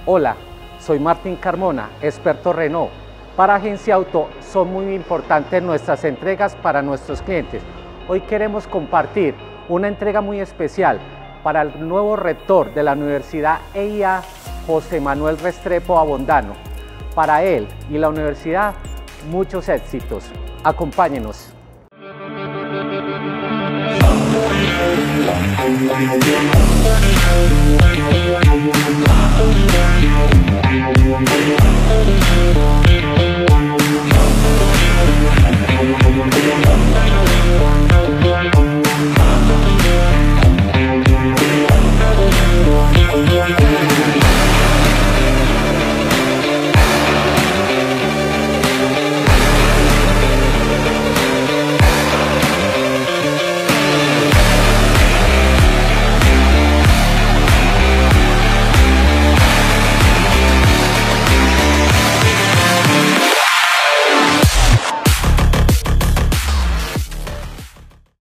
Hola, soy Martín Carmona, experto Renault. Para Agencia Auto son muy importantes nuestras entregas para nuestros clientes. Hoy queremos compartir una entrega muy especial para el nuevo rector de la Universidad EIA, José Manuel Restrepo Abondano. Para él y la universidad, muchos éxitos. Acompáñenos.